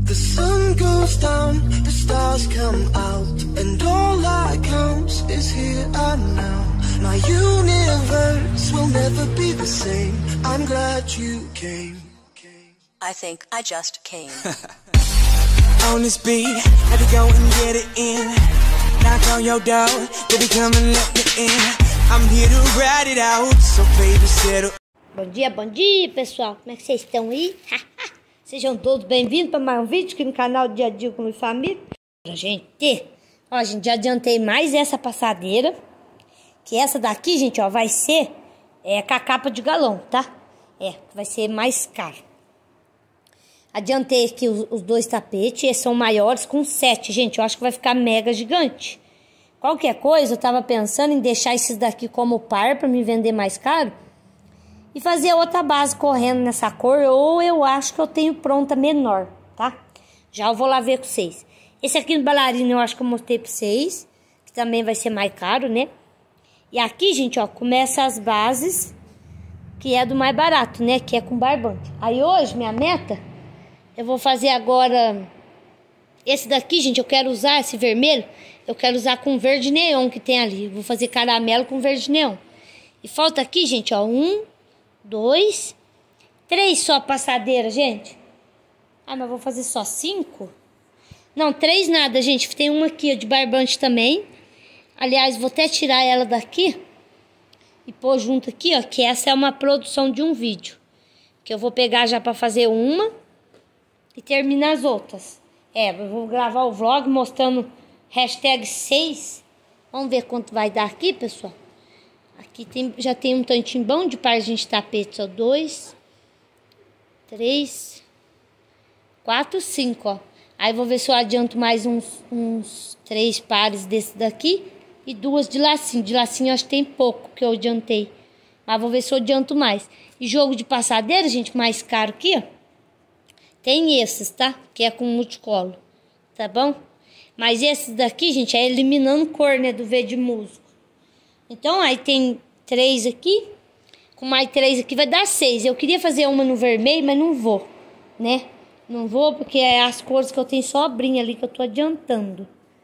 The sun goes down, the stars come out, and all that counts is here and now. My universe will never be the same. I'm glad you came. I think I just came. On this beat, had to go and get it in. Knock on your door, baby come and let me in. I'm here to ride it out, so baby settle. Bom dia pessoal, como é que vocês estão aí? Sejam todos bem-vindos para mais um vídeo aqui no canal Dia a Dia com Luiz Família. Gente, ó, gente, já adiantei mais essa passadeira. Que essa daqui, gente, ó, vai ser com a capa de galão, tá? Vai ser mais caro. Adiantei aqui os dois tapetes, esses são maiores com 7, gente, eu acho que vai ficar mega gigante. Qualquer coisa, eu tava pensando em deixar esses daqui como par para me vender mais caro. E fazer outra base correndo nessa cor, ou eu acho que eu tenho pronta menor, tá? Já eu vou lá ver com vocês. Esse aqui no bailarino eu acho que eu mostrei pra vocês, que também vai ser mais caro, né? E aqui, gente, ó, começa as bases, que é do mais barato, né? Que é com barbante. Aí hoje, minha meta, eu vou fazer agora... Esse daqui, gente, eu quero usar esse vermelho, eu quero usar com verde neon que tem ali. Eu vou fazer caramelo com verde neon. E falta aqui, gente, ó, 1, 2, 3 só passadeira, gente. Ah, mas vou fazer só 5? Não, 3 nada, gente. Tem uma aqui, ó, de barbante também. Aliás, vou até tirar ela daqui e pôr junto aqui, ó, que essa é uma produção de um vídeo. Que eu vou pegar já pra fazer uma e terminar as outras. Eu vou gravar o vlog mostrando hashtag 6. Vamos ver quanto vai dar aqui, pessoal. Aqui já tem um tantinho bom de par de tapetes, ó. 2, 3, 4, 5, ó. Aí vou ver se eu adianto mais uns 3 pares desse daqui e 2 de lacinho. De lacinho eu acho que tem pouco que eu adiantei. Mas vou ver se eu adianto mais. E jogo de passadeira, gente, mais caro aqui, ó. Tem esses, tá? Que é com multicolo, tá bom? Mas esses daqui, gente, é eliminando cor, né, do V de músico. Então, aí tem 3 aqui, com mais 3 aqui vai dar 6. Eu queria fazer uma no vermelho, mas não vou, né? Não vou porque é as cores que eu tenho sobrinha ali que eu tô adiantando.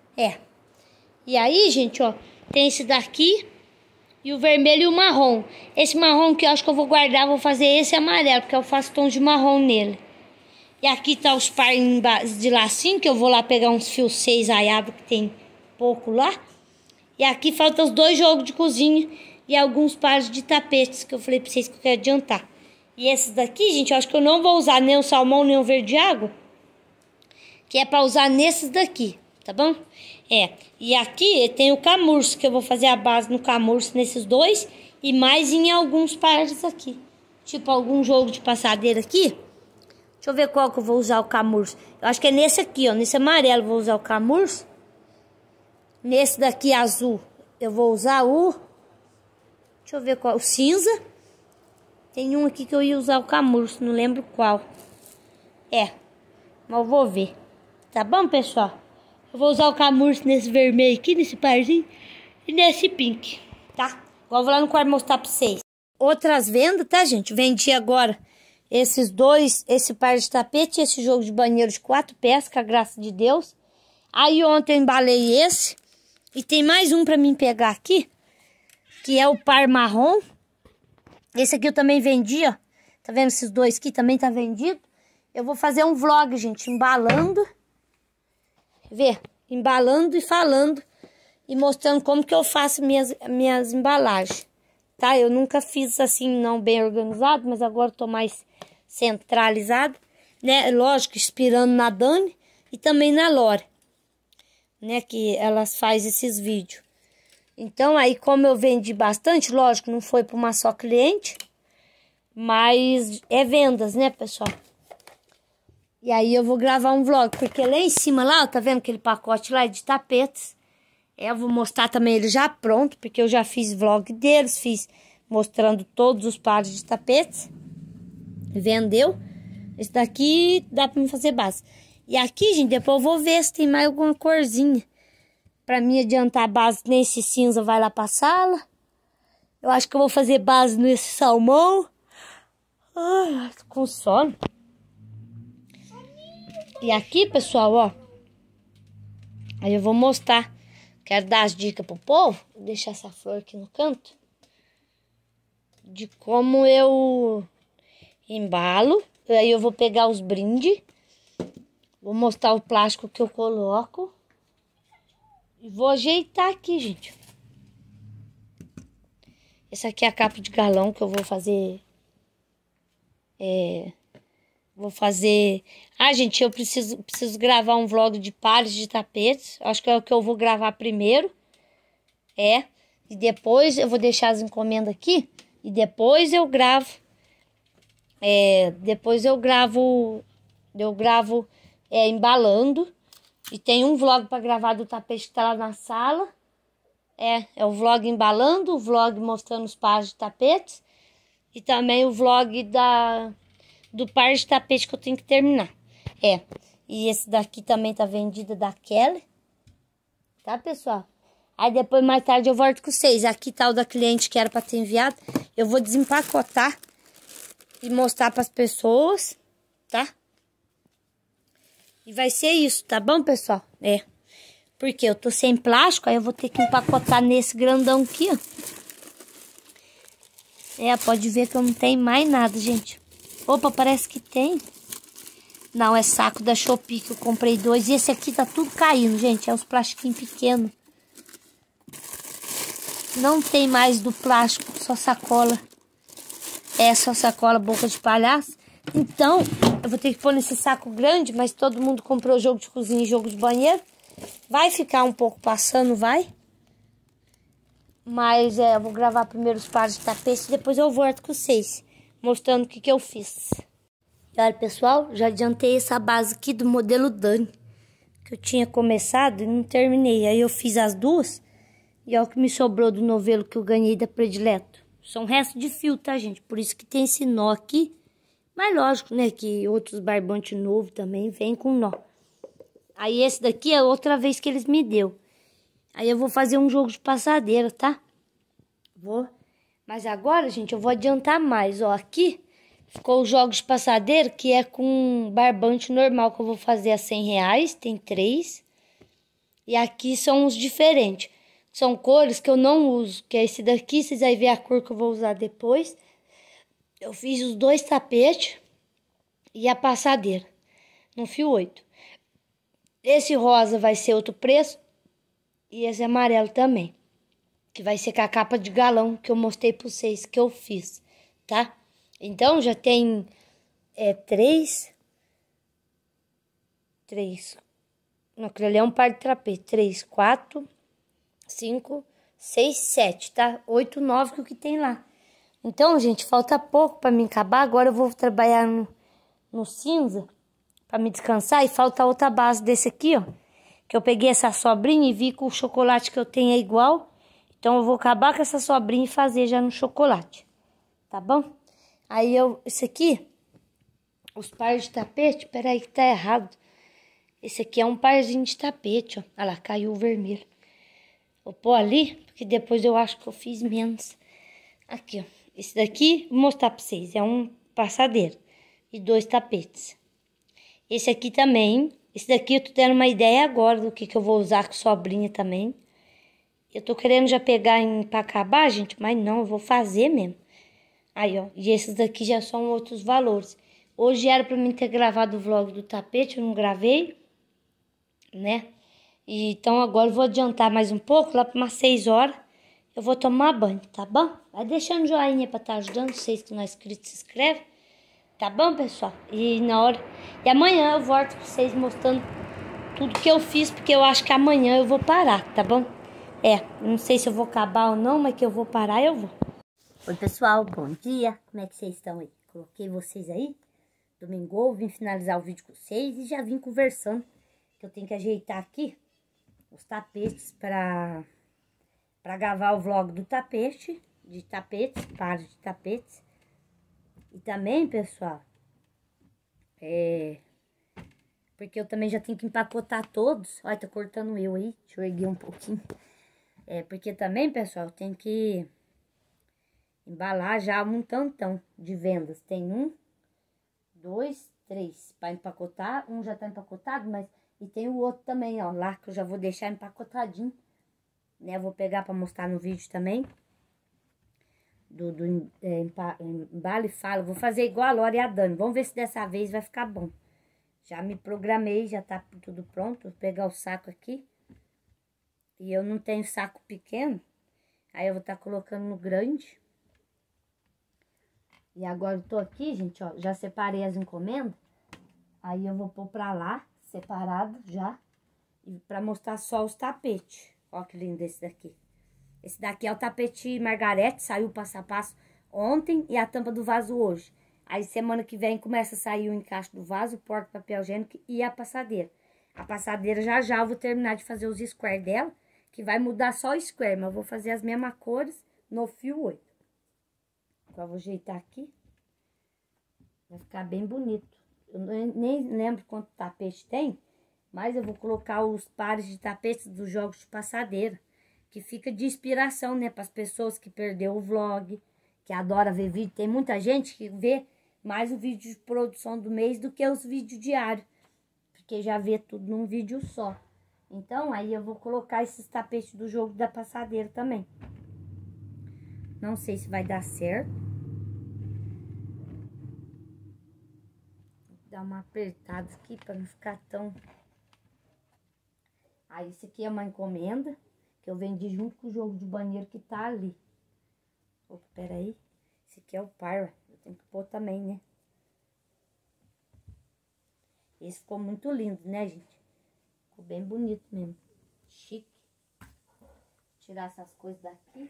E aí, gente, ó, tem esse daqui e o vermelho e o marrom. Esse marrom que eu acho que eu vou guardar, vou fazer esse amarelo, porque eu faço tons de marrom nele. E aqui tá os pares de lacinho, que eu vou lá pegar uns fios 6 aiados, que tem pouco lá. E aqui faltam os 2 jogos de cozinha e alguns pares de tapetes, que eu falei pra vocês que eu quero adiantar. E esses daqui, gente, eu acho que eu não vou usar nem o salmão, nem o verde água, que é pra usar nesses daqui, tá bom? E aqui tem o camurça, que eu vou fazer a base no camurça nesses 2 e mais em alguns pares aqui. Tipo algum jogo de passadeira aqui. Deixa eu ver qual que eu vou usar o camurça. Eu acho que é nesse aqui, ó. Nesse amarelo eu vou usar o camurça. Nesse daqui azul eu vou usar o... Deixa eu ver qual. O cinza. Tem um aqui que eu ia usar o camurça. Não lembro qual. Mas eu vou ver. Tá bom, pessoal? Eu vou usar o camurça nesse vermelho aqui, nesse parzinho. E nesse pink, tá? Igual eu vou lá no quarto mostrar pra vocês. Outras vendas, tá, gente? Vendi agora... Esses 2, esse par de tapete e esse jogo de banheiro de 4 peças, com a graça de Deus. Aí ontem eu embalei esse. E tem mais um pra mim pegar aqui, que é o par marrom. Esse aqui eu também vendi, ó. Tá vendo esses 2 aqui? Também tá vendido. Eu vou fazer um vlog, gente, embalando. Vê? Embalando e falando. E mostrando como que eu faço minhas embalagens. Tá? Eu nunca fiz assim, não bem organizado, mas agora tô mais centralizado, né? Lógico, inspirando na Dani e também na Lore, né? Que elas fazem esses vídeos. Então, aí, como eu vendi bastante, lógico, não foi para uma só cliente, mas é vendas, né, pessoal? E aí eu vou gravar um vlog, porque lá em cima, lá, ó, tá vendo aquele pacote lá de tapetes? Eu vou mostrar também ele já pronto, porque eu já fiz vlog deles, fiz mostrando todos os pares de tapetes. Vendeu. Esse daqui dá pra me fazer base. E aqui, gente, depois eu vou ver se tem mais alguma corzinha. Pra mim adiantar a base nesse cinza, vai lá pra sala. Eu acho que eu vou fazer base nesse salmão. Ai, tô com sono. E aqui, pessoal, ó. Aí eu vou mostrar. Quero dar as dicas pro povo. Vou deixar essa flor aqui no canto. De como eu embalo. Aí eu vou pegar os brindes. Vou mostrar o plástico que eu coloco. E vou ajeitar aqui, gente. Essa aqui é a capa de galão que eu vou fazer. Ah, gente, eu preciso gravar um vlog de pares de tapetes. Acho que é o que eu vou gravar primeiro. E depois eu vou deixar as encomendas aqui. E depois eu gravo. Embalando. E tem um vlog para gravar do tapete que tá lá na sala. É o vlog embalando, o vlog mostrando os pares de tapetes. E também o vlog do par de tapete que eu tenho que terminar. E esse daqui também tá vendido da Kelly. Tá, pessoal? Aí depois, mais tarde, eu volto com vocês. Aqui tá o da cliente que era pra ter enviado. Eu vou desempacotar e mostrar pras pessoas, tá? E vai ser isso, tá bom, pessoal? Porque eu tô sem plástico, aí eu vou ter que empacotar nesse grandão aqui, ó. Pode ver que eu não tenho mais nada, gente. Opa, parece que tem. Não, é saco da Shopee que eu comprei 2. E esse aqui tá tudo caindo, gente. É os plastiquinhos pequenos. Não tem mais do plástico, só sacola. Só sacola, boca de palhaço. Então, eu vou ter que pôr nesse saco grande, mas todo mundo comprou jogo de cozinha e jogo de banheiro. Vai ficar um pouco passando, vai. Mas eu vou gravar primeiro os pares de tapete, depois eu volto com vocês, mostrando o que eu fiz. E olha, pessoal, já adiantei essa base aqui do modelo Dani, que eu tinha começado e não terminei. Aí eu fiz as duas, e olha o que me sobrou do novelo que eu ganhei da Predileto. São restos de fio, tá, gente? Por isso que tem esse nó aqui. Mas lógico, né, que outros barbantes novos também vêm com nó. Aí esse daqui é outra vez que eles me deu. Aí eu vou fazer um jogo de passadeira, tá? Mas agora, gente, eu vou adiantar mais. Ó, aqui ficou os jogos de passadeira, que é com barbante normal, que eu vou fazer a R$100. Tem 3. E aqui são os diferentes. São cores que eu não uso, que é esse daqui. Vocês vão ver a cor que eu vou usar depois. Eu fiz os 2 tapetes e a passadeira no fio 8. Esse rosa vai ser outro preço. E esse amarelo também. Que vai ser com a capa de galão que eu mostrei pra vocês que eu fiz, tá? Então já tem 3. Não, aquele ali é um par de trapete. 3, 4, 5, 6, 7, tá? 8, 9 que o que tem lá. Então, gente, falta pouco pra mim acabar. Agora eu vou trabalhar no cinza pra me descansar. E falta outra base desse aqui, ó. Que eu peguei essa sobrinha e vi que o chocolate que eu tenho é igual. Então eu vou acabar com essa sobrinha e fazer já no chocolate. Tá bom? Aí esse aqui, os pares de tapete, peraí que tá errado. Esse aqui é um parzinho de tapete, ó. Olha lá, caiu o vermelho. Vou pôr ali, porque depois eu acho que eu fiz menos. Aqui, ó. Esse daqui, vou mostrar pra vocês. É um passadeiro e 2 tapetes. Esse aqui também. Esse daqui eu tô tendo uma ideia agora do que eu vou usar com sobrinha também. Eu tô querendo já pegar pra acabar, gente, mas não, eu vou fazer mesmo. Aí, ó, e esses daqui já são outros valores. Hoje era pra mim ter gravado o vlog do tapete, eu não gravei, né? E, então agora eu vou adiantar mais um pouco, lá para umas 6 horas eu vou tomar banho, tá bom? Vai deixando joinha pra estar ajudando, vocês que não é inscrito, se inscreve. Tá bom, pessoal? E amanhã eu volto pra vocês mostrando tudo que eu fiz, porque eu acho que amanhã eu vou parar, tá bom? Não sei se eu vou acabar ou não, mas que eu vou parar, eu vou. Oi, pessoal, bom dia. Como é que vocês estão aí? Coloquei vocês aí. Domingo, vim finalizar o vídeo com vocês e já vim conversando. Que eu tenho que ajeitar aqui os tapetes pra gravar o vlog do tapete, pares de tapetes. E também, pessoal, porque eu também já tenho que empacotar todos. Olha, tá cortando eu aí, deixa eu erguer um pouquinho. Porque também, pessoal, tem que embalar já um tantão de vendas. Tem 1, 2, 3 para empacotar. Um já tá empacotado, mas... E tem o outro também, ó, lá, que eu já vou deixar empacotadinho. Né? Eu vou pegar para mostrar no vídeo também. Embala e fala. Vou fazer igual a Lora e a Dani. Vamos ver se dessa vez vai ficar bom. Já me programei, já tá tudo pronto. Vou pegar o saco aqui. E eu não tenho saco pequeno. Aí eu vou estar colocando no grande. E agora eu tô aqui, gente, ó. Já separei as encomendas. Aí eu vou pôr pra lá, separado já. E pra mostrar só os tapetes. Ó que lindo esse daqui. Esse daqui é o tapete Margarete. Saiu passo a passo ontem. E a tampa do vaso hoje. Aí semana que vem começa a sair o encaixe do vaso, o porta-papel higiênico e a passadeira. A passadeira já eu vou terminar de fazer os square dela, que vai mudar só o square, mas eu vou fazer as mesmas cores no fio 8. Agora eu vou ajeitar aqui. Vai ficar bem bonito. Eu nem lembro quanto tapete tem, mas eu vou colocar os pares de tapetes dos jogos de passadeira, que fica de inspiração, né, para as pessoas que perderam o vlog, que adora ver vídeo. Tem muita gente que vê mais o vídeo de produção do mês do que os vídeos diários, porque já vê tudo num vídeo só. Então, aí eu vou colocar esses tapetes do jogo da passadeira também. Não sei se vai dar certo. Vou dar uma apertada aqui para não ficar tão... Aí, esse aqui é uma encomenda que eu vendi junto com o jogo de banheiro que tá ali. Opa, peraí. Esse aqui é o par, eu tenho que pôr também, né? Esse ficou muito lindo, né, gente? Ficou bem bonito mesmo. Chique. Vou tirar essas coisas daqui.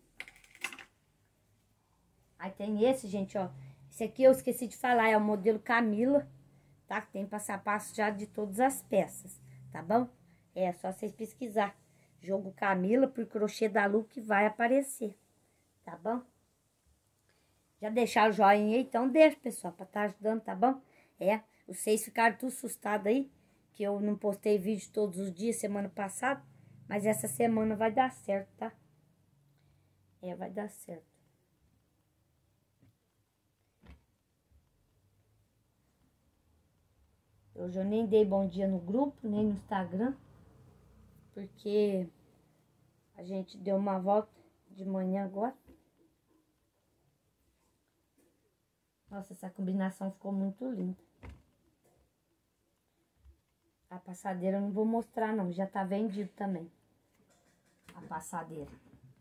Aí tem esse, gente, ó. Esse aqui eu esqueci de falar, é o modelo Camila, tá? Tem passo a passo já de todas as peças, tá bom? É só vocês pesquisar. Jogo Camila por crochê da Lu que vai aparecer, tá bom? Já deixaram o joinha aí? Então deixa, pessoal, pra estar ajudando, tá bom? É, vocês ficaram tudo assustados aí, que eu não postei vídeo todos os dias semana passada, mas essa semana vai dar certo, tá? É, vai dar certo. Hoje eu nem dei bom dia no grupo, nem no Instagram, porque a gente deu uma volta de manhã agora. Nossa, essa combinação ficou muito linda. A passadeira eu não vou mostrar não, já tá vendido também. A passadeira.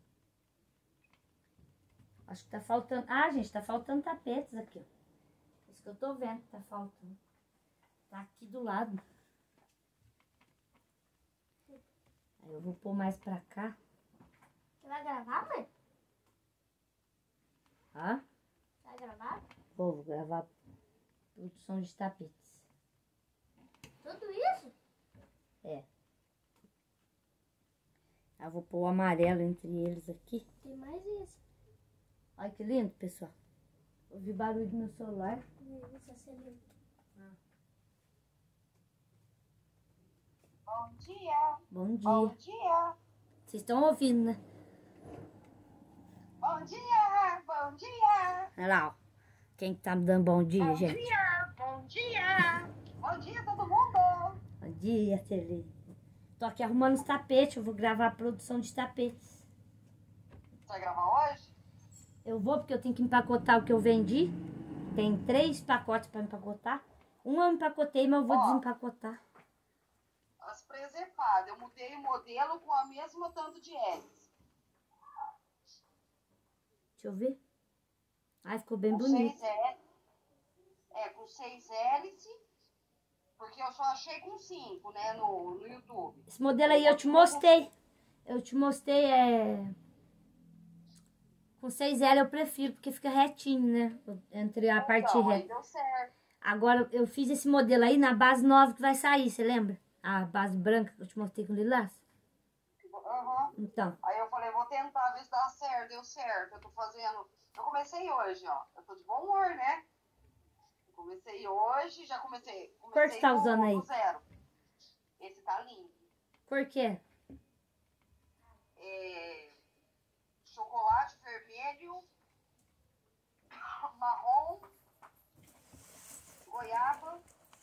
Acho que tá faltando... Ah, gente, tá faltando tapetes aqui, ó. Isso que eu tô vendo que tá faltando. Tá aqui do lado. Aí eu vou pôr mais pra cá. Você vai gravar, mãe? Hã? Vai gravar? Vou gravar produção de tapetes. Tudo isso? É. Eu vou pôr o amarelo entre eles aqui. Tem mais isso. Olha que lindo, pessoal. Ouvi barulho do meu celular. Isso é lindo. Bom dia. Bom dia. Bom dia. Vocês estão ouvindo, né? Bom dia. Bom dia. Olha lá, ó. Quem que tá me dando bom dia, Bom gente? dia. Bom dia. Bom dia, todo mundo. Bom dia, Celê. Tô aqui arrumando os tapetes. Eu vou gravar a produção de tapetes. Você vai gravar hoje? Eu vou porque eu tenho que empacotar o que eu vendi. Tem 3 pacotes pra empacotar. Um eu empacotei, mas eu vou desempacotar. As preservadas. Eu mudei o modelo com a mesma tanto de hélice. Deixa eu ver. Ai, ficou bem Com bonito. 6 hélice. É, com 6 hélice. Porque eu só achei com 5, né, no YouTube. Esse modelo aí eu te mostrei. Eu te mostrei, com 6L eu prefiro, porque fica retinho, né? Entre a parte Então, aí reta. deu certo. Agora, eu fiz esse modelo aí na base nova que vai sair, você lembra? A base branca que eu te mostrei com lilás. Aham. Então, Aí eu falei, vou tentar ver se dá certo. Deu certo. Eu tô fazendo... Eu comecei hoje, ó. Eu tô de bom humor, né? Eu comecei hoje, já comecei cor que você tá usando aí? do zero. Esse tá lindo. Por quê? É... Chocolate vermelho, marrom, goiaba.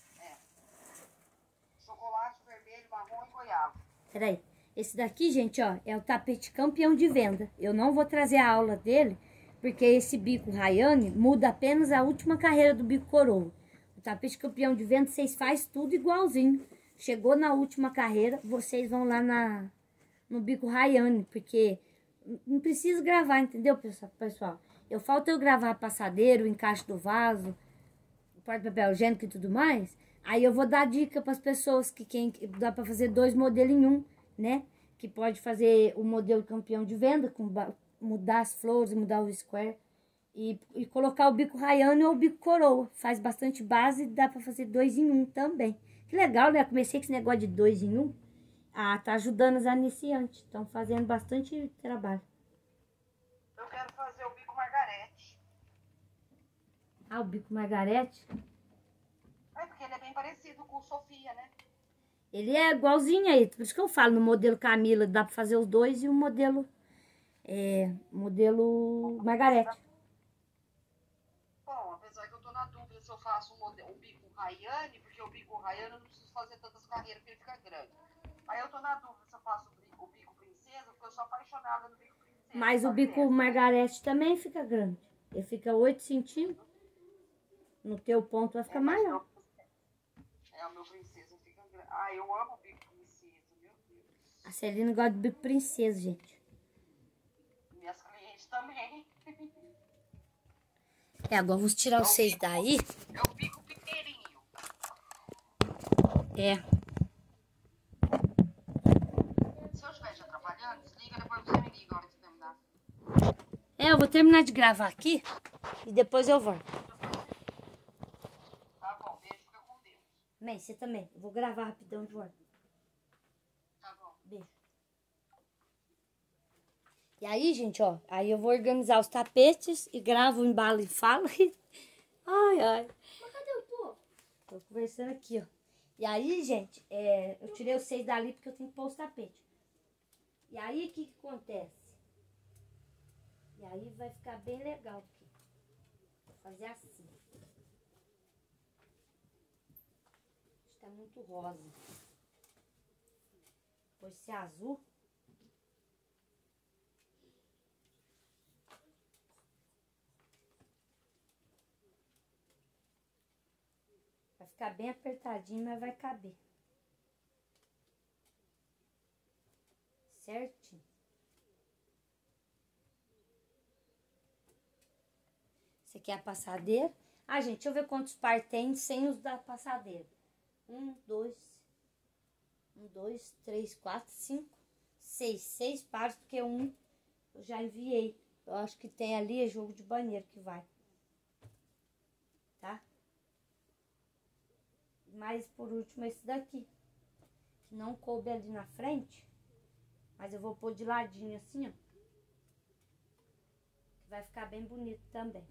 Chocolate vermelho, marrom e goiaba. Peraí. Esse daqui, gente, ó, é o tapete campeão de venda. Eu não vou trazer a aula dele, porque esse bico Rayane muda apenas a última carreira do bico coroa. O tapete campeão de venda, vocês fazem tudo igualzinho. Chegou na última carreira, vocês vão lá no bico Rayane, porque não precisa gravar, entendeu, pessoal? Falta eu gravar passadeiro, o encaixe do vaso, o porta-papel higiênico e tudo mais. Aí eu vou dar dica para as pessoas que dá para fazer 2 modelos em um, né? Que pode fazer o modelo campeão de venda, mudar as flores, mudar o square e colocar o bico Rayane ou o bico coroa. Faz bastante base e dá para fazer 2 em 1 também. Que legal, né? Comecei com esse negócio de 2 em 1. Ah, tá ajudando os iniciantes. Estão fazendo bastante trabalho. Eu quero fazer o bico Margarete. Ah, o bico Margarete? Porque ele é bem parecido com o Sofia, né? Ele é igualzinho aí. Por isso que eu falo, no modelo Camila dá pra fazer os 2 e o modelo Margarete. Bom, apesar que eu tô na dúvida se eu faço o bico Rayane, porque o bico Rayane eu não preciso fazer tantas carreiras porque ele fica grande. Aí eu tô na dúvida se eu faço o bico Princesa, porque eu sou apaixonada no bico Princesa. Mas o bico Margarete também fica grande. Ele fica 8 centímetros. No teu ponto vai ficar maior. O meu Princesa fica grande. Ah, eu amo o bico Princesa, meu Deus. A Celina gosta do bico Princesa, gente. Minhas clientes também. Agora vamos tirar vocês daí. É o bico pequenininho. Se eu estiver já trabalhando, desliga, depois você me liga a hora que você terminar. Eu vou terminar de gravar aqui e depois eu volto. Tá bom, beijo, fica com Deus. Mãe, você também. Eu vou gravar rapidão de volta. Tá bom. Beijo. E aí, gente, ó. Aí eu vou organizar os tapetes e gravo, embalo e falo. Ai, ai. Mas cadê o povo? Tô conversando aqui, ó. E aí, gente, eu tirei os 6 dali porque eu tenho que pôr os tapetes. E aí, o que acontece? E aí vai ficar bem legal aqui. Vou fazer assim. Está muito rosa. Depois esse azul. Vai ficar bem apertadinho, mas vai caber. Certinho. Esse aqui é a passadeira. Ah, gente, deixa eu ver quantos par tem sem os da passadeira. 1, 2, 3, 4, 5, 6. 6 pares, porque um eu já enviei. Eu acho que tem ali, é jogo de banheiro que vai. Tá? Mas por último esse daqui. Que não coube ali na frente. Mas eu vou pôr de ladinho assim, ó. Que vai ficar bem bonito também.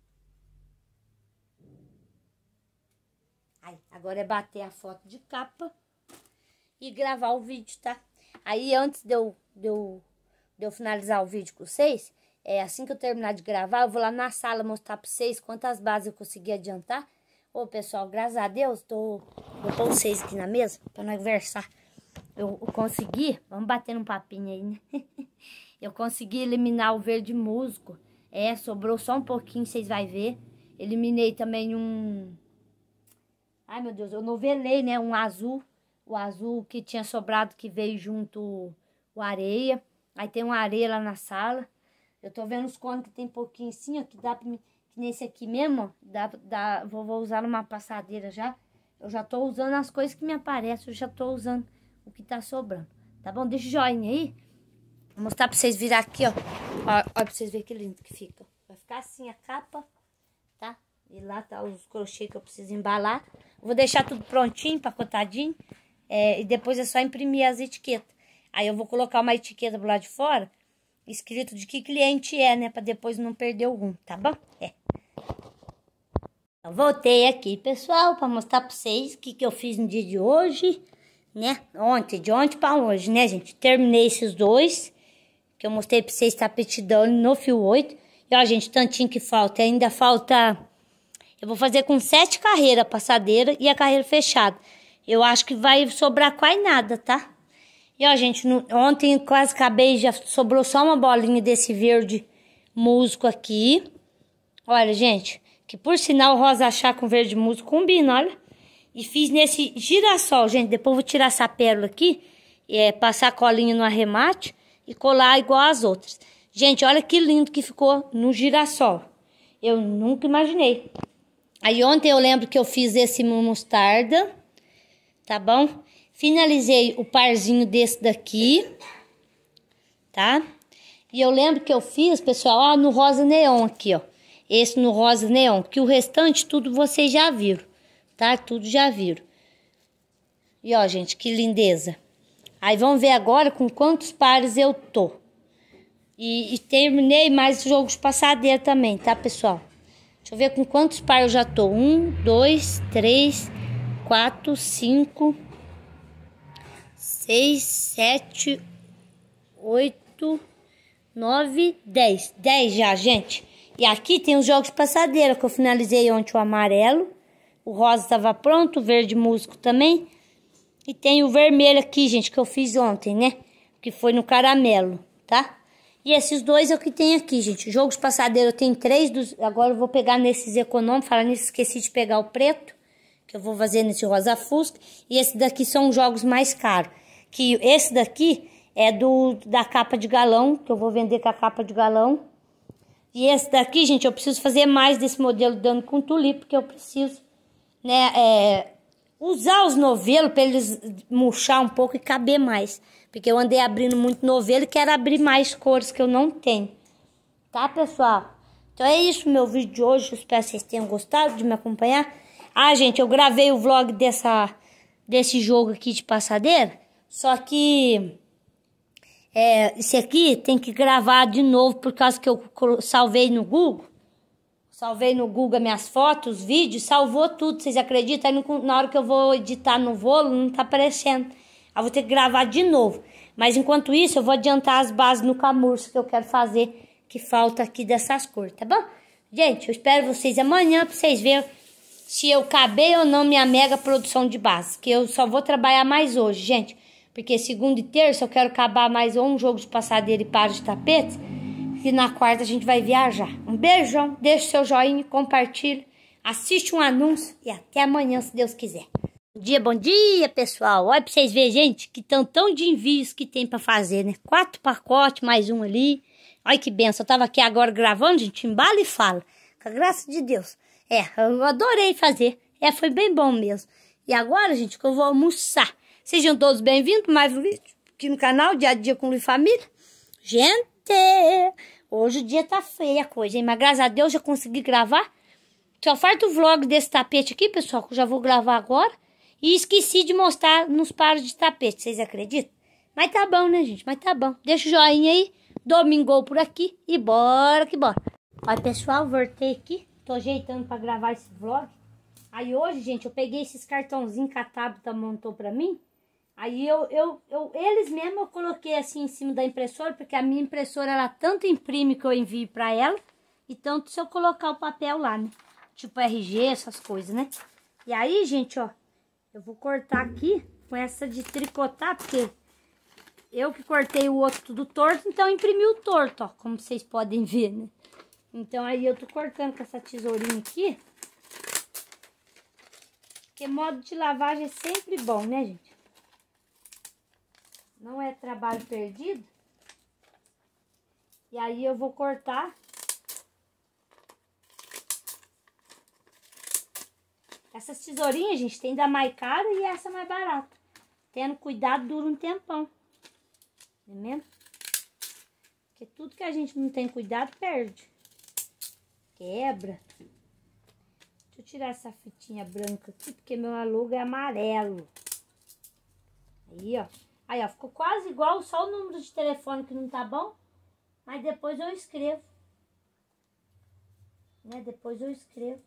Aí, agora é bater a foto de capa e gravar o vídeo, tá? Aí, antes de eu finalizar o vídeo com vocês, assim que eu terminar de gravar, eu vou lá na sala mostrar pra vocês quantas bases eu consegui adiantar. Ô, pessoal, graças a Deus, vou pôr vocês aqui na mesa pra nós conversar. Eu consegui, vamos bater um papinho aí, né? Eu consegui eliminar o verde musgo. Sobrou só um pouquinho, vocês vão ver. Eliminei também ai, meu Deus, eu novelei, né? Um azul. O azul que tinha sobrado, que veio junto o areia. Aí tem uma areia lá na sala. Eu tô vendo os cones que tem pouquinho assim, ó. Que dá pra mim, que nesse aqui mesmo, ó. Vou usar numa passadeira já. Eu já tô usando as coisas que me aparecem. Eu já tô usando o que tá sobrando. Tá bom? Deixa o joinha aí. Vou mostrar pra vocês virar aqui, ó. Olha pra vocês verem que lindo que fica. Vai ficar assim a capa, tá? E lá tá os crochê que eu preciso embalar. Vou deixar tudo prontinho, empacotadinho. E depois é só imprimir as etiquetas. Aí eu vou colocar uma etiqueta pro lado de fora, escrito de que cliente é, né? Pra depois não perder o rumo, tá bom? Eu voltei aqui, pessoal, pra mostrar pra vocês o que eu fiz no dia de hoje, né? De ontem pra hoje, né, gente? Terminei esses 2, que eu mostrei pra vocês, tapetidão no fio 8. E, ó, gente, tantinho que falta. Ainda falta Eu vou fazer com 7 carreiras, a passadeira e a carreira fechada. Eu acho que vai sobrar quase nada, tá? E ó, gente, ontem quase acabei, já sobrou só uma bolinha desse verde musgo aqui. Olha, gente, que por sinal o rosa chá com verde musgo combina, olha. E fiz nesse girassol, gente. Depois vou tirar essa pérola aqui, passar a colinha no arremate e colar igual as outras. Gente, olha que lindo que ficou no girassol. Eu nunca imaginei. Aí ontem eu lembro que eu fiz esse mostarda, tá bom? Finalizei o parzinho desse daqui, tá? E eu lembro que eu fiz, pessoal, ó, no rosa neon aqui, ó. Esse no rosa neon, que o restante tudo vocês já viram, tá? Tudo já viram. E ó, gente, que lindeza. Aí vamos ver agora com quantos pares eu tô. E terminei mais jogos de passadeira também, tá, pessoal? Deixa eu ver com quantos pares eu já tô. 1, 2, 3, 4, 5, 6, 7, 8, 9, 10. 10 já, gente. E aqui tem os jogos de passadeira que eu finalizei ontem, o amarelo. O rosa estava pronto, o verde musgo também. E tem o vermelho aqui, gente, que eu fiz ontem, né? Que foi no caramelo, tá? E esses dois é o que tem aqui, gente. Jogos de passadeira eu tenho 3. Agora eu vou pegar nesses econômicos. Falando nisso, esqueci de pegar o preto, que eu vou fazer nesse rosa fusca. E esse daqui são jogos mais caros. Que esse daqui é da capa de galão, que eu vou vender com a capa de galão. E esse daqui, gente, eu preciso fazer mais desse modelo dando com tulipa, porque eu preciso, né, usar os novelos para eles murchar um pouco e caber mais. Porque eu andei abrindo muito novelo e quero abrir mais cores que eu não tenho. Tá, pessoal? Então é isso, meu vídeo de hoje. Espero que vocês tenham gostado de me acompanhar. Ah, gente, eu gravei o vlog desse jogo aqui de passadeira. Só que esse aqui tem que gravar de novo por causa que eu salvei no Google. Salvei no Google minhas fotos, vídeos, salvou tudo, vocês acreditam? Aí na hora que eu vou editar no Volo, não tá aparecendo. Eu vou ter que gravar de novo. Mas enquanto isso, eu vou adiantar as bases no camurça que eu quero fazer, que falta aqui dessas cores, tá bom? Gente, eu espero vocês amanhã pra vocês verem se eu acabei ou não minha mega produção de base. Que eu só vou trabalhar mais hoje, gente. Porque segunda e terça eu quero acabar mais um jogo de passadeira e par de tapetes. E na quarta a gente vai viajar. Um beijão, deixa seu joinha, compartilha, assiste um anúncio e até amanhã, se Deus quiser. Bom dia, pessoal. Olha pra vocês verem, gente, que tantão de envios que tem pra fazer, né? 4 pacotes, mais um ali. Olha que benção. Eu tava aqui agora gravando, gente, embala e fala. Com a graça de Deus. Eu adorei fazer. Foi bem bom mesmo. E agora, gente, que eu vou almoçar. Sejam todos bem-vindos para mais um vídeo aqui no canal, Dia a Dia com Luiz Família. Gente, hoje o dia tá feia a coisa, hein? Mas graças a Deus já consegui gravar. Só falta o vlog desse tapete aqui, pessoal, que eu já vou gravar agora. E esqueci de mostrar nos pares de tapete, vocês acreditam? Mas tá bom, né, gente? Mas tá bom. Deixa o joinha aí, domingou por aqui e bora que bora. Olha, pessoal, voltei aqui. Tô ajeitando pra gravar esse vlog. Aí hoje, gente, eu peguei esses cartãozinhos que a Tabata montou pra mim. Aí eles mesmo eu coloquei assim em cima da impressora, porque a minha impressora, ela tanto imprime que eu envio pra ela, e tanto se eu colocar o papel lá, né? Tipo RG, essas coisas, né? E aí, gente, ó, eu vou cortar aqui com essa de tricotar, porque eu que cortei o outro tudo torto, então imprimiu torto, ó, como vocês podem ver, né? Então aí eu tô cortando com essa tesourinha aqui, porque modo de lavagem é sempre bom, né, gente? Não é trabalho perdido. E aí eu vou cortar. Essas tesourinhas, gente, tem da mais cara e essa mais barata. Tendo cuidado dura um tempão. Não é mesmo? Porque tudo que a gente não tem cuidado perde. Quebra. Deixa eu tirar essa fitinha branca aqui, porque meu logo é amarelo. Aí, ó. Aí, ó, ficou quase igual, só o número de telefone que não tá bom. Mas depois eu escrevo. Né? Depois eu escrevo.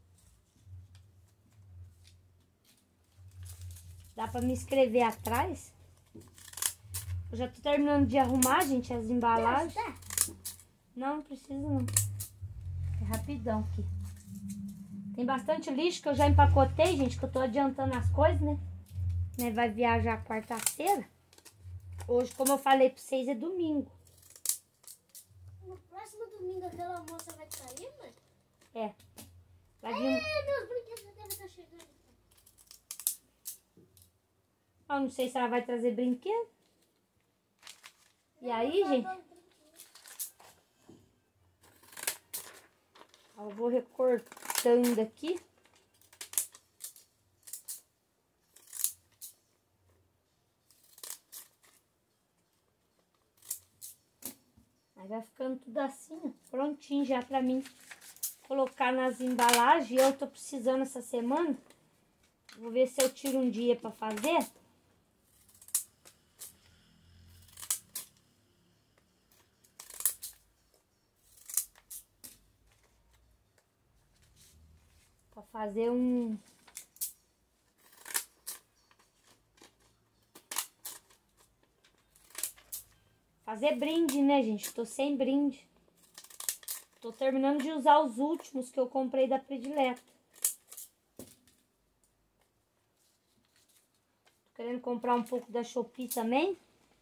Dá pra me escrever atrás. Eu já tô terminando de arrumar, gente, as embalagens. Não, não precisa não. É rapidão aqui. Tem bastante lixo que eu já empacotei, gente, que eu tô adiantando as coisas, né? Vai viajar quarta-feira. Hoje, como eu falei pra vocês, é domingo. No próximo domingo aquela moça vai sair, mãe? É. Vai vir... Meus brinquedos devem estar chegando. Eu não sei se ela vai trazer brinquedo. E aí, gente, eu vou recortando aqui. Aí vai ficando tudo assim, ó, prontinho já pra mim colocar nas embalagens. Eu tô precisando essa semana. Vou ver se eu tiro um dia pra fazer. Pra fazer um... Fazer brinde, né, gente? Tô sem brinde. Tô terminando de usar os últimos que eu comprei da Predileta. Tô querendo comprar um pouco da Shopee também.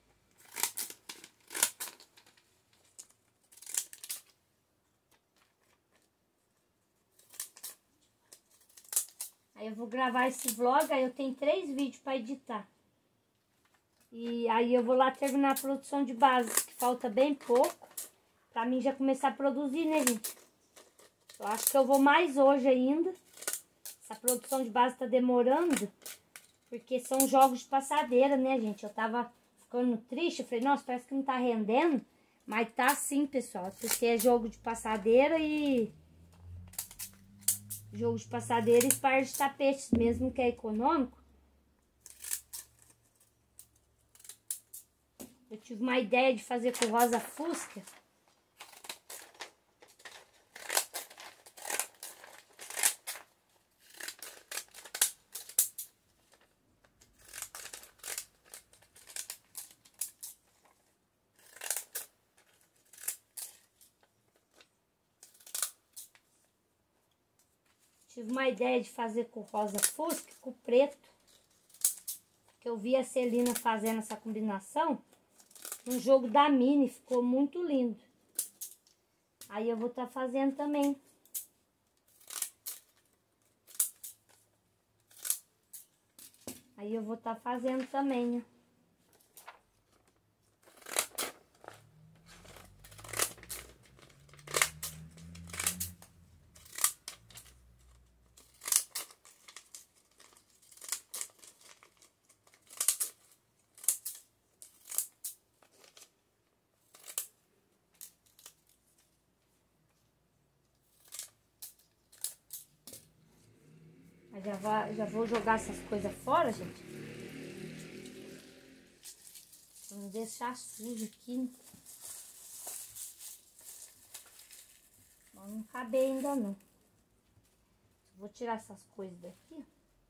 Aí eu vou gravar esse vlog, aí eu tenho 3 vídeos pra editar. E aí eu vou lá terminar a produção de base, que falta bem pouco. Pra mim já começar a produzir, né, gente? Eu acho que eu vou mais hoje ainda. Essa produção de base tá demorando, porque são jogos de passadeira, né, gente? Eu tava ficando triste, eu falei, nossa, parece que não tá rendendo. Mas tá sim, pessoal, porque é jogo de passadeira e... Jogo de passadeira e par de tapetes, mesmo que é econômico. Eu tive uma ideia de fazer com rosa fusca. Tive uma ideia de fazer com rosa fusca, com preto. Que eu vi a Celina fazendo essa combinação no jogo da Mini, ficou muito lindo. Aí eu vou estar fazendo também. Aí eu vou estar fazendo também, ó. Já vou jogar essas coisas fora, gente. Vamos deixar sujo aqui. Não cabe ainda não. Vou tirar essas coisas daqui.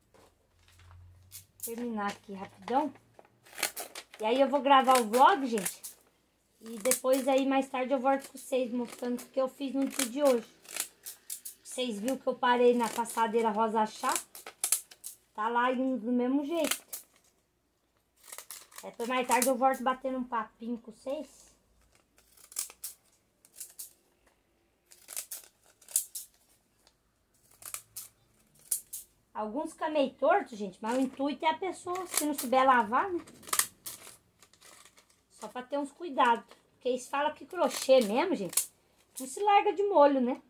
Terminar aqui rapidão. E aí eu vou gravar o vlog, gente. E depois aí mais tarde eu volto com vocês mostrando o que eu fiz no dia de hoje. Vocês viram que eu parei na passadeira rosa chá. Tá lá indo do mesmo jeito. Depois mais tarde eu volto batendo um papinho com vocês. Alguns ficam meio tortos, gente. Mas o intuito é a pessoa, se não souber lavar, né? Só pra ter uns cuidados. Porque eles falam que crochê mesmo, gente, não se larga de molho, né?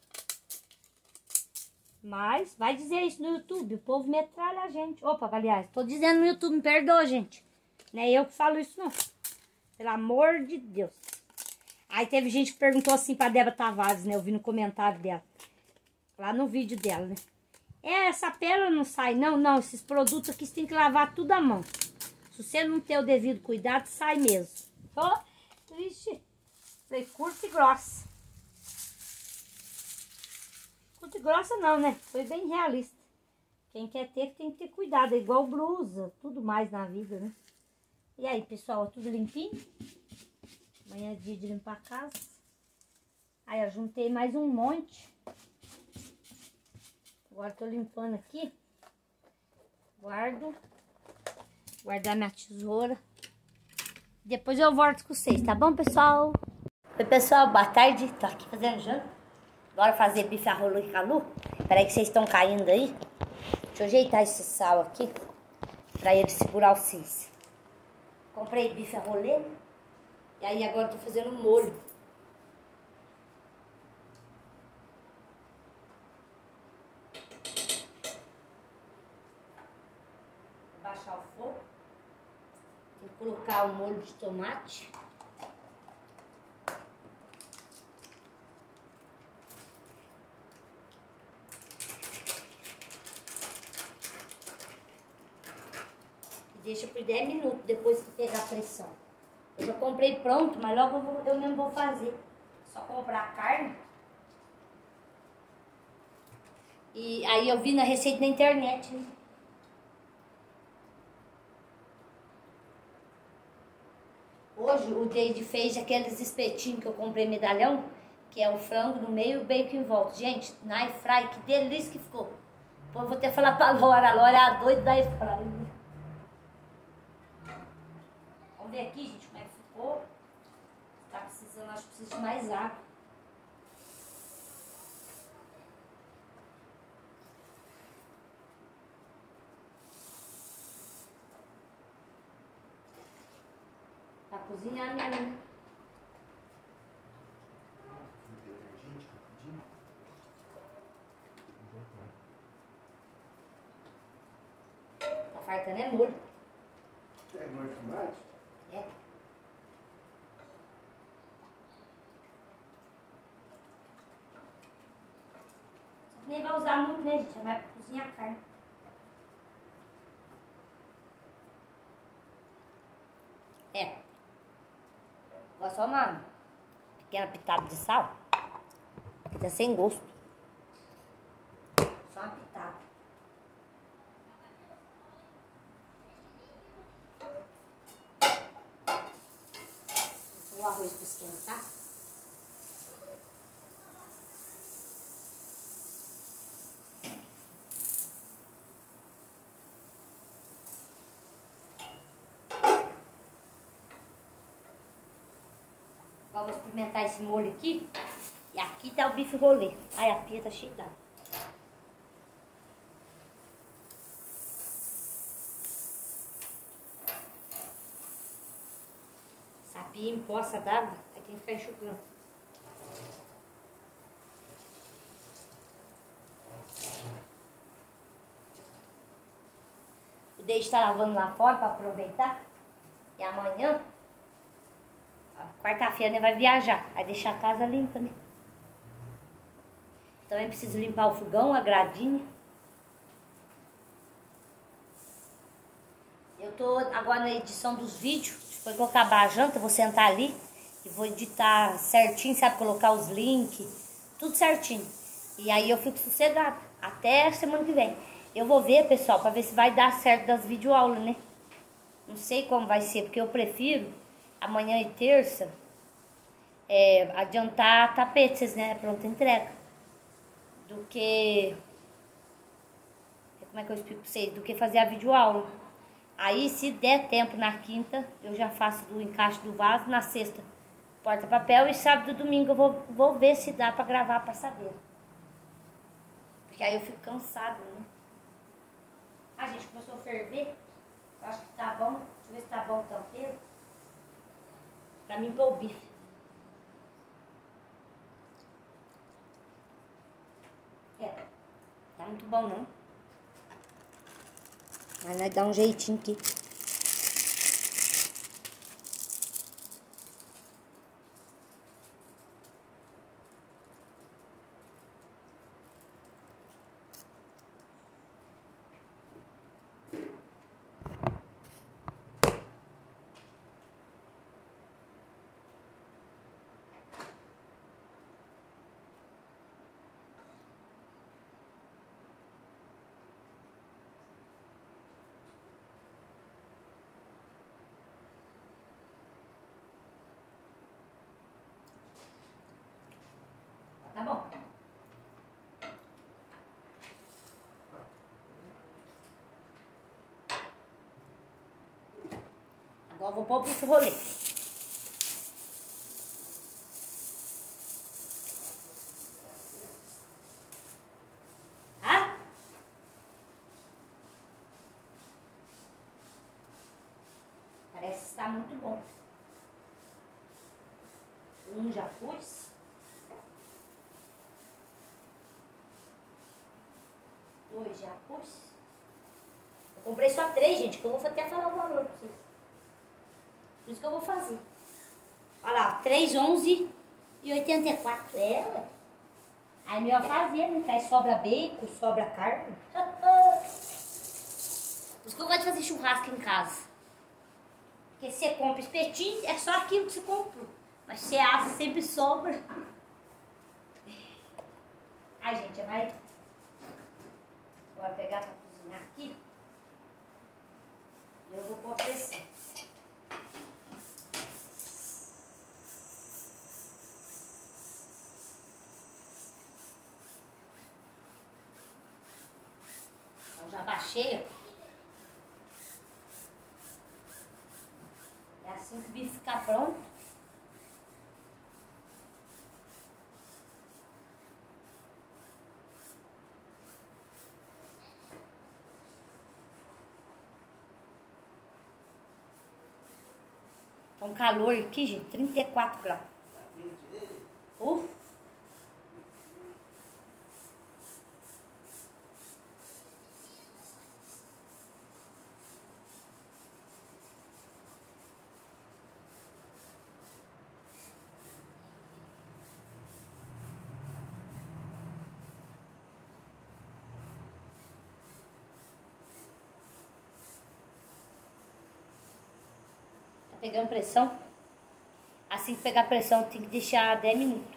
Mas vai dizer isso no YouTube, o povo metralha a gente. Opa, aliás, tô dizendo no YouTube, me perdoa, gente. Não é eu que falo isso, não. Pelo amor de Deus. Aí teve gente que perguntou assim pra Débora Tavares, né? Eu vi no comentário dela. Lá no vídeo dela, né? Essa pérola não sai. Não, não, esses produtos aqui você tem que lavar tudo à mão. Se você não ter o devido cuidado, sai mesmo. Ó, triste. Falei, curta e grossa. Curta e grossa não, né? Foi bem realista. Quem quer ter, tem que ter cuidado. É igual blusa, tudo mais na vida, né? E aí, pessoal, tudo limpinho? Amanhã é dia de limpar a casa. Aí, eu juntei mais um monte. Agora tô limpando aqui. Guardo. Guardar minha tesoura. Depois eu volto com vocês, tá bom, pessoal? Oi, pessoal, boa tarde. Tô aqui fazendo janta. Bora fazer bife a rolê com a Lu. Peraí que vocês estão caindo aí. Deixa eu ajeitar esse sal aqui pra ele segurar vocês. Comprei bife a rolê. E aí agora tô fazendo um molho. Vou baixar o fogo. Vou colocar o molho de tomate. Deixa por 10 minutos depois que pegar a pressão. Eu já comprei pronto, mas logo eu mesmo vou fazer. Só comprar a carne. E aí eu vi na receita na internet, né? Hoje o Deide fez aqueles espetinhos que eu comprei medalhão, que é o frango no meio e o bacon em volta. Gente, na air fry, que delícia que ficou. Pô, vou até falar pra Laura, a Laura é a doida da air fry. Vamos ver aqui, gente, como é que ficou. Tá precisando, acho que precisa de mais água. Tá cozinhando ainda. Tá fartando é molho. É molho de tomate? É. Nem vai usar muito, né, gente? Vai cozinhar a carne. É. Agora só uma pequena pitada de sal. Que tá sem gosto. Só uma pitada. O arroz para esquentar. Agora vou experimentar esse molho aqui. E aqui tá o bife rolê. Ai, a pia tá cheia d'água. Essa pia empoça d'água. Aí tem que ficar enxugando. O Deide tá lavando lá fora pra aproveitar. E amanhã, quarta-feira, né, vai viajar. Vai deixar a casa limpa, né? Também preciso limpar o fogão, a gradinha. Eu tô agora na edição dos vídeos. Depois que eu acabar a janta, eu vou sentar ali e vou editar certinho, sabe? Colocar os links, tudo certinho. E aí eu fico sossegada até semana que vem. Eu vou ver, pessoal, pra ver se vai dar certo das videoaulas, né? Não sei como vai ser, porque eu prefiro amanhã e terça adiantar tapetes, né? Pronta entrega. Do que... Como é que eu explico pra vocês? Do que fazer a videoaula. Aí, se der tempo na quinta, eu já faço do encaixe do vaso. Na sexta, porta-papel. E sábado e domingo eu vou ver se dá pra gravar pra saber. Porque aí eu fico cansada, né? A gente começou a ferver. Eu acho que tá bom. Deixa eu ver se tá bom o tempero. Pra mim, pôr o bife. Tá muito bom, não. Mas nós dá um jeitinho aqui. Agora eu vou pôr pro rolê. Ah? Parece que está muito bom. Já pus. Dois já pus. Eu comprei só 3, gente, que eu vou até falar o valor pra vocês. Por isso que eu vou fazer. Olha lá, 3, 11 e 84. É, ué. Aí melhor fazer, né? Aí sobra bacon, sobra carne. Por isso que eu gosto de fazer churrasco em casa. Porque você compra espetinho, é só aquilo que você comprou. Mas você assa, sempre sobra. Ai, gente, vai... Agora pegar pra cozinhar aqui. E eu vou pôr a pressão. Então já baixei, ó. É assim que o bife ficar pronto. Tá um calor aqui, gente, 34 graus. Pegando pressão. Assim que pegar pressão, tem que deixar 10 minutos.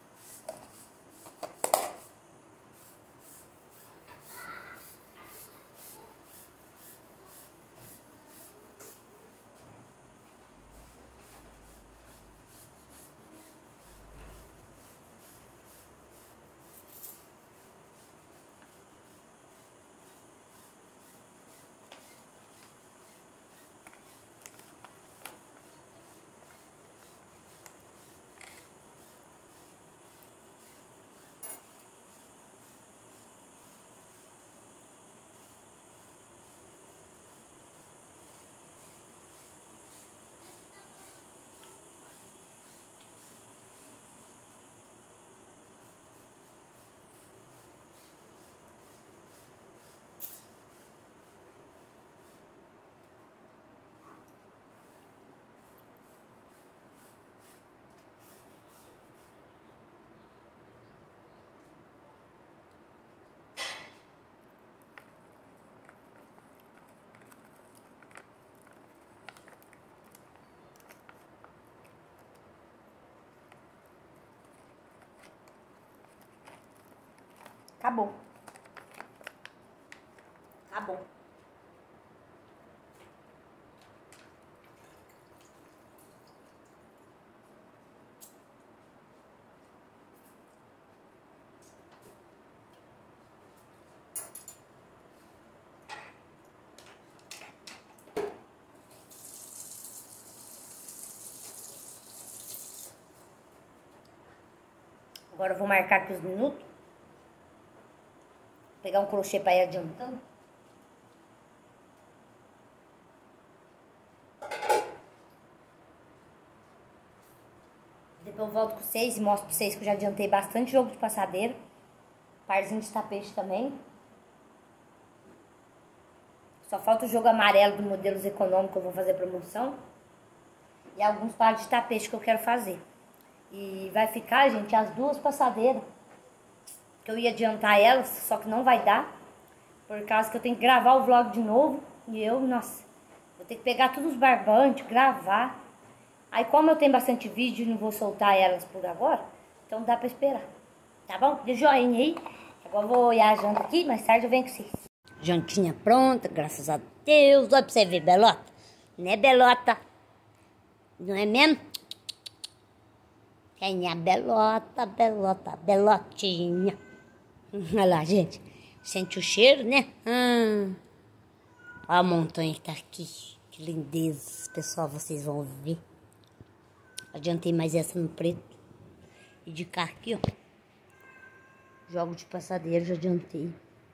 Acabou. Acabou. Agora eu vou marcar aqui os minutos. Pegar um crochê para ir adiantando. Depois eu volto com vocês e mostro para vocês que eu já adiantei bastante jogo de passadeira. Parzinho de tapete também. Só falta o jogo amarelo do modelos econômicos que eu vou fazer promoção. E alguns pares de tapete que eu quero fazer. E vai ficar, gente, as 2 passadeiras. Que eu ia adiantar elas, só que não vai dar. Por causa que eu tenho que gravar o vlog de novo. E eu, nossa, vou ter que pegar todos os barbantes, gravar. Aí como eu tenho bastante vídeo e não vou soltar elas por agora, então dá pra esperar. Tá bom? Dê joinha aí. Agora eu vou olhar a janta aqui, mais tarde eu venho com vocês. Jantinha pronta, graças a Deus. Olha pra você ver, Belota. Né, Belota? Não é mesmo? Quem é a Belota, Belota, Belotinha. Olha lá, gente. Sente o cheiro, né? Olha a montanha que tá aqui. Que lindeza, pessoal, vocês vão ver. Adiantei mais essa no preto. E de cá aqui, ó. Jogo de passadeiro, já adiantei.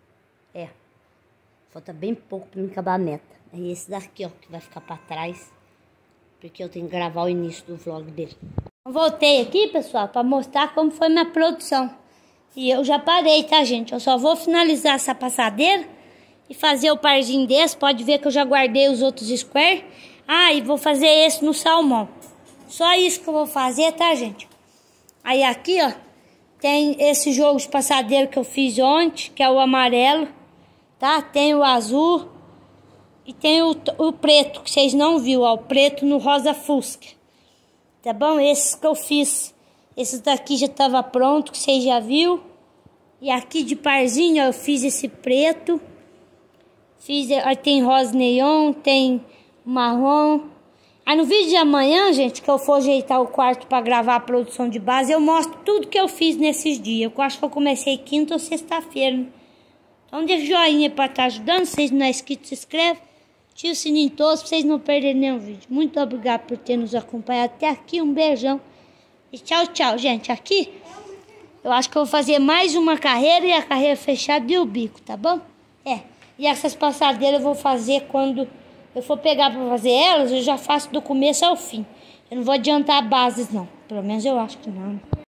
Falta bem pouco pra mim acabar a meta. É esse daqui, ó, que vai ficar pra trás. Porque eu tenho que gravar o início do vlog dele. Eu voltei aqui, pessoal, pra mostrar como foi minha produção. E eu já parei, tá, gente? Eu só vou finalizar essa passadeira e fazer o parzinho desse. Pode ver que eu já guardei os outros square. Ah, e vou fazer esse no salmão. Só isso que eu vou fazer, tá, gente? Aí aqui, ó, tem esse jogo de passadeira que eu fiz ontem, que é o amarelo, tá? Tem o azul e tem o preto, que vocês não viram, ó, o preto no rosa fusca. Tá bom? Esses que eu fiz. Esse daqui já tava pronto, que vocês já viram. E aqui de parzinho, ó, eu fiz esse preto. Aí tem rosa neon, tem marrom. Aí no vídeo de amanhã, gente, que eu for ajeitar o quarto para gravar a produção de base, eu mostro tudo que eu fiz nesses dias. Eu acho que eu comecei quinta ou sexta-feira, né? Então deixa o joinha para estar ajudando. Se vocês não é inscrito, se inscreve. Ativa o sininho todos para vocês não perderem nenhum vídeo. Muito obrigado por ter nos acompanhado até aqui. Um beijão. E tchau, tchau, gente. Aqui, eu acho que eu vou fazer mais uma carreira e a carreira fechada e o bico, tá bom? E essas passadeiras eu vou fazer quando eu for pegar para fazer elas, eu já faço do começo ao fim. Eu não vou adiantar bases, não. Pelo menos eu acho que não.